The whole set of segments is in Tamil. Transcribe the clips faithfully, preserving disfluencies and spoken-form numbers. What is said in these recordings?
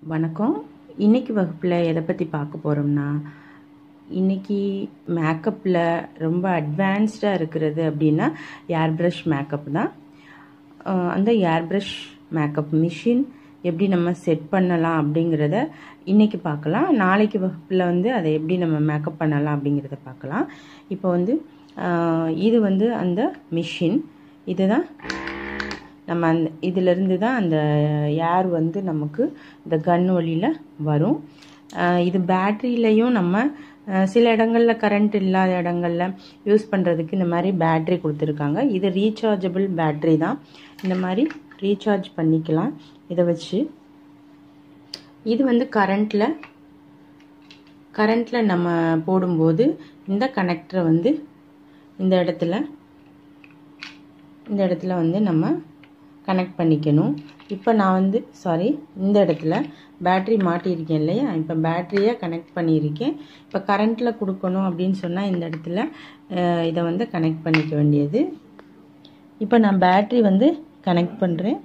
வணக்கம். இன்னைக்கு வகுப்பில் எதை பற்றி பார்க்க போகிறோம்னா, இன்னைக்கு மேக்கப்பில் ரொம்ப அட்வான்ஸ்டாக இருக்கிறது அப்படின்னா ஏர் ப்ரஷ் மேக்கப் தான். அஹ் அந்த ஏர் ப்ரஷ் மேக்கப் மிஷின் எப்படி நம்ம செட் பண்ணலாம் அப்படிங்கிறத இன்னைக்கு பார்க்கலாம். நாளைக்கு வகுப்பில் வந்து அதை எப்படி நம்ம மேக்கப் பண்ணலாம் அப்படிங்கிறத பார்க்கலாம். இப்போ வந்து அஹ் இது வந்து அந்த மிஷின். இதுதான் நம்ம அந்த இதிலிருந்து தான் அந்த ஏர் வந்து நமக்கு இந்த கன் வழியில் வரும். இது பேட்ரியிலையும் நம்ம சில இடங்களில் கரண்ட் இல்லாத இடங்களில் யூஸ் பண்ணுறதுக்கு இந்த மாதிரி பேட்ரி கொடுத்துருக்காங்க. இது ரீசார்ஜபிள் பேட்ரி தான். இந்த மாதிரி ரீசார்ஜ் பண்ணிக்கலாம் இதை வச்சு. இது வந்து கரண்ட்டில் கரண்ட்டில் நம்ம போடும்போது இந்த கனெக்டரை வந்து இந்த இடத்துல இந்த இடத்துல வந்து நம்ம கனெக்ட் பண்ணிக்கணும். இப்போ நான் வந்து சாரி இந்த இடத்துல பேட்ரி மாட்டியிருக்கேன் இல்லையா, இப்போ பேட்டரியை கனெக்ட் பண்ணியிருக்கேன். இப்போ கரண்ட்டில் கொடுக்கணும் அப்படின்னு சொன்னால் இந்த இடத்துல இதை வந்து கனெக்ட் பண்ணிக்க வேண்டியது. இப்போ நான் பேட்ரி வந்து கனெக்ட் பண்ணுறேன்.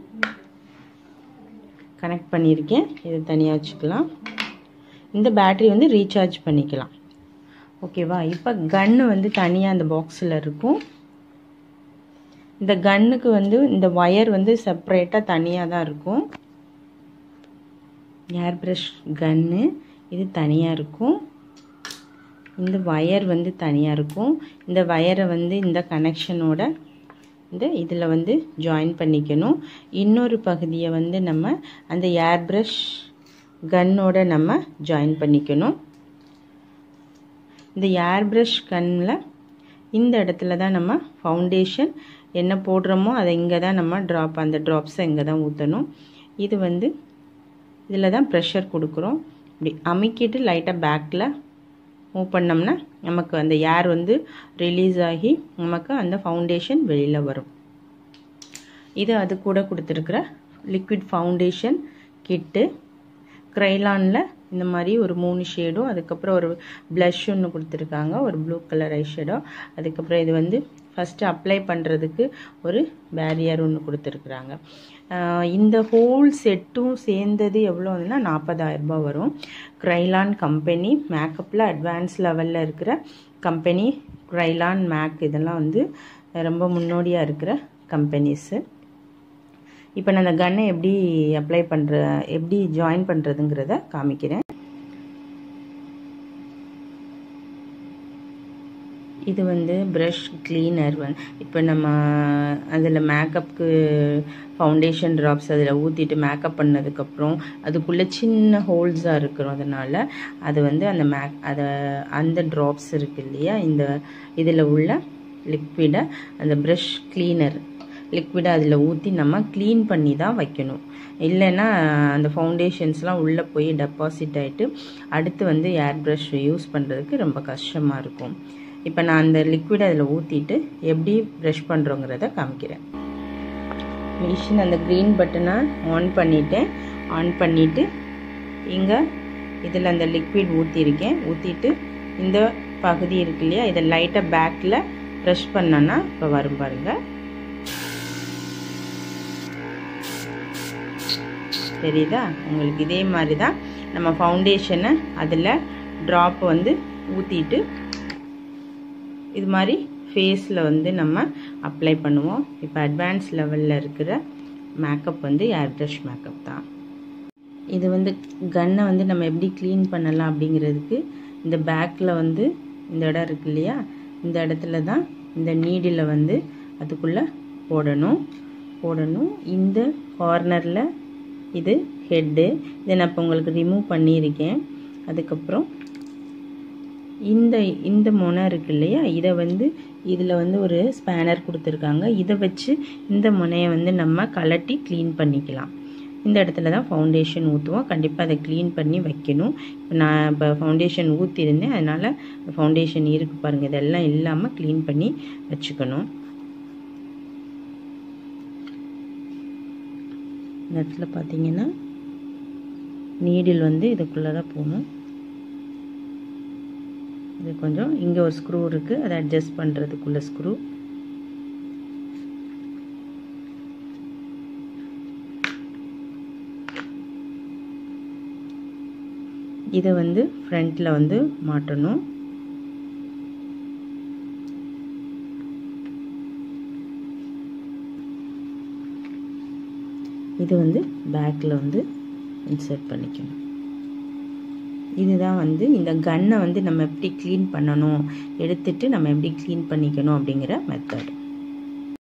கனெக்ட் பண்ணியிருக்கேன். இதை தனியாக வச்சுக்கலாம். இந்த பேட்ரி வந்து ரீசார்ஜ் பண்ணிக்கலாம். ஓகேவா? இப்போ கன்னு வந்து தனியாக அந்த பாக்ஸில் இருக்கும். இந்த கன்னுக்கு வந்து இந்த ஒயர் வந்து செப்பரேட்டாக தனியாக தான் இருக்கும். ஏர் ப்ரஷ் கன்னு இது தனியாக இருக்கும். இந்த ஒயர் வந்து தனியாக இருக்கும். இந்த ஒயரை வந்து இந்த கனெக்ஷனோட இந்த இதில் வந்து ஜாயின் பண்ணிக்கணும். இன்னொரு பகுதியை வந்து நம்ம அந்த ஏர் ப்ரஷ் கன்னோட நம்ம ஜாயின் பண்ணிக்கணும். இந்த ஏர் ப்ரஷ் கன்னில் இந்த இடத்துல தான் நம்ம ஃபவுண்டேஷன் என்ன போடுறோமோ அதை இங்கே தான் நம்ம ட்ராப் அந்த ட்ராப்ஸை இங்கே தான் ஊற்றணும். இது வந்து இதில் தான் ப்ரெஷர் கொடுக்குறோம். இப்படி அமுக்கிட்டு லைட்டாக பேக்கில் மூவ் பண்ணோம்னா நமக்கு அந்த ஏர் வந்து ரிலீஸ் ஆகி நமக்கு அந்த ஃபவுண்டேஷன் வெளியில் வரும். இது அது கூட கொடுத்துருக்குற லிக்விட் ஃபவுண்டேஷன் கிட்டு. க்ரைலானில் இந்த மாதிரி ஒரு மூணு ஷேடும், அதுக்கப்புறம் ஒரு ப்ளஷ் ஒன்று கொடுத்துருக்காங்க, ஒரு ப்ளூ கலர் ஐ ஷேடோ. அதுக்கப்புறம் இது வந்து ஃபஸ்ட்டு அப்ளை பண்ணுறதுக்கு ஒரு பேரியர் ஒன்று கொடுத்துருக்குறாங்க. இந்த ஹோல் செட்டும் சேர்ந்தது எவ்வளோன்னா நாற்பதாயிரம் ரூபாய் வரும். க்ரைலான் கம்பெனி மேக்கப்பில் அட்வான்ஸ் லெவலில் இருக்கிற கம்பெனி. க்ரைலான் மேக் இதெல்லாம் வந்து ரொம்ப முன்னோடியாக இருக்கிற கம்பெனிஸு. இப்போ நான் அந்த கன்னை எப்படி அப்ளை பண்ணுற எப்படி ஜாயின் பண்ணுறதுங்கிறத காமிக்கிறேன். இது வந்து ப்ரஷ் கிளீனர். இப்போ நம்ம அதில் மேக்கப்புக்கு ஃபவுண்டேஷன் ட்ராப்ஸ் அதில் ஊற்றிட்டு மேக்கப் பண்ணதுக்கப்புறம் அதுக்குள்ளே சின்ன ஹோல்ஸாக இருக்கிறோம். அதனால் அது வந்து அந்த மேக் அதை அந்த ட்ராப்ஸ் இருக்குது இல்லையா, இந்த இதில் உள்ள லிக்விடை அந்த ப்ரஷ் கிளீனர் லிக்விடை அதில் ஊற்றி நம்ம க்ளீன் பண்ணி தான் வைக்கணும். இல்லைன்னா அந்த ஃபவுண்டேஷன்ஸ்லாம் உள்ளே போய் டெபாசிட் ஆகிட்டு அடுத்து வந்து ஏர் ப்ரஷ் யூஸ் பண்ணுறதுக்கு ரொம்ப கஷ்டமாக இருக்கும். இப்போ நான் அந்த லிக்விட் அதில் ஊற்றிட்டு எப்படி ப்ரஷ் பண்ணுறோங்கிறத காமிக்கிறேன். மிஷின் அந்த க்ரீன் பட்டனை ஆன் பண்ணிட்டேன். ஆன் பண்ணிவிட்டு இங்கே இதில் அந்த லிக்விட் ஊற்றிருக்கேன். ஊற்றிட்டு இந்த பகுதி இருக்கு இல்லையா, இதை லைட்டாக பேக்கில் ப்ரஷ் பண்ணோன்னா இப்போ வரும் பாருங்கள். தெரியுதா உங்களுக்கு? இதே மாதிரி தான் நம்ம ஃபவுண்டேஷனை அதில் ட்ராப் வந்து ஊற்றிட்டு இது மாதிரி ஃபேஸில் வந்து நம்ம அப்ளை பண்ணுவோம். இப்போ அட்வான்ஸ் லெவலில் இருக்கிற மேக்கப் வந்து ஏர் ப்ரஷ் மேக்கப் தான். இது வந்து கன்னை வந்து நம்ம எப்படி க்ளீன் பண்ணலாம் அப்படிங்கிறதுக்கு இந்த பேக்கில் வந்து இந்த இடம் இருக்கு இல்லையா, இந்த இடத்துல தான் இந்த நீடில் வந்து அதுக்குள்ளே போடணும் போடணும் இந்த கார்னரில் இது ஹெட்டு. இதை நான் இப்போ உங்களுக்கு ரிமூவ் பண்ணியிருக்கேன். அதுக்கப்புறம் இந்த இந்த முனை இருக்கு இல்லையா, இதை வந்து இதில் வந்து ஒரு ஸ்பேனர் கொடுத்துருக்காங்க. இதை வச்சு இந்த முனையை வந்து நம்ம கலட்டி க்ளீன் பண்ணிக்கலாம். இந்த இடத்துல தான் ஃபவுண்டேஷன் ஊற்றுவோம். கண்டிப்பாக அதை க்ளீன் பண்ணி வைக்கணும். இப்போ நான் இப்போ ஃபவுண்டேஷன் ஊற்றிருந்தேன், அதனால் ஃபவுண்டேஷன் இருக்குது பாருங்கள். இதெல்லாம் இல்லாமல் க்ளீன் பண்ணி வச்சுக்கணும். இந்த இடத்துல பார்த்தீங்கன்னா நீடில் வந்து இதுக்குள்ளே தான் போகணும். இது கொஞ்சம் இங்கே ஒரு ஸ்க்ரூ இருக்குது, அதை அட்ஜஸ்ட் பண்ணுறதுக்குள்ள ஸ்க்ரூ. இதை வந்து ஃப்ரண்ட்டில் வந்து மாட்டணும். இது வந்து பேக்கில் வந்து இன்சர்ட் பண்ணிக்கணும். இதுதான் வந்து இந்த கன்னை வந்து நம்ம எப்படி க்ளீன் பண்ணணும், எடுத்துட்டு நம்ம எப்படி க்ளீன் பண்ணிக்கணும் அப்படிங்கிற மெத்தட்.